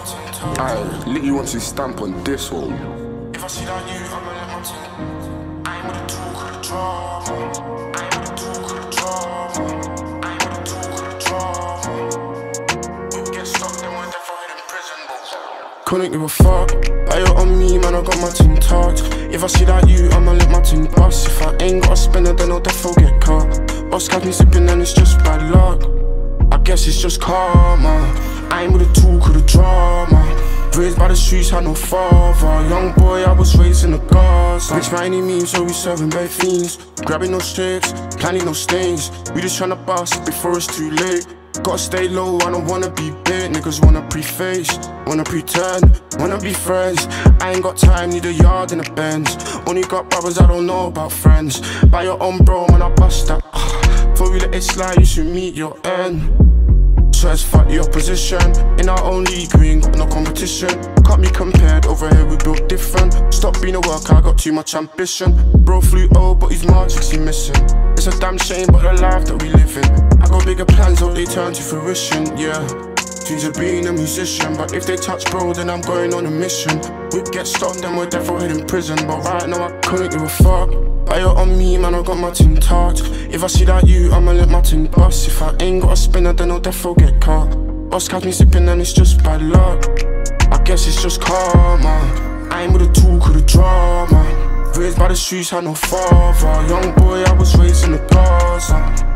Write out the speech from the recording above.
Aye, Litty wants his stamp on this one. If I see that you, I'ma let my team. I ain't with the talk of the drama. I ain't with the talk of the drama. I ain't with the talk of the drama. We'll get stuck, then we're definitely in prison, but Couldn't give a fuck. Buy it on me, man, I got my team touched. If I see that you, I'ma let my team bust. If I ain't got a spinner, then I'll defo get caught. Boss got me sipping and it's just bad luck. I guess it's just karma. I ain't with the talk of the drama. Raised by the streets, had no father. Young boy, I was raised in the Gaza. Rich by any means, so we serving bad fiends. Grabbing no strips, planning no stains. We just tryna bust before it's too late. Gotta stay low, I don't wanna be big. Niggas wanna preface, wanna pretend, wanna be friends. I ain't got time, need a yard and a Benz. Only got brothers, I don't know about friends. Buy your own bro, man, I bust that. For we let it slide, you should meet your end. So as fuck the opposition. In our own league, we ain't got no competition. Can't be compared, over here we built different. Stop being a worker, I got too much ambition. Bro flew old, but his margins he missing. It's a damn shame, but the life that we live in. I got bigger plans, hope they turn to fruition, yeah. Dreams of being a musician, but if they touch bro, then I'm going on a mission. We get stopped, then we're definitely in prison. But right now I couldn't give a fuck. Buy it on me, man, I got my team touched. If I see that you, I'ma let my team bust. If I ain't got a spinner, then I'll defo get caught. Boss got me sipping and it's just bad luck. I guess it's just karma. I ain't with the talk of the drama. Raised by the streets, had no father. Young boy, I was raised in the Gaza.